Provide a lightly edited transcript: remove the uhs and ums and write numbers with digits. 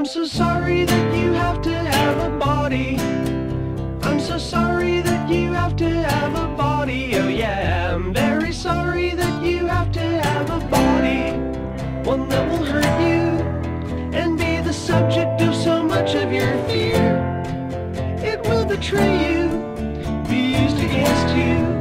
I'm so sorry that you have to have a body. I'm so sorry that you have to have a body. Oh yeah, I'm very sorry that you have to have a body. One that will hurt you and be the subject of so much of your fear. It will betray you, be used against you.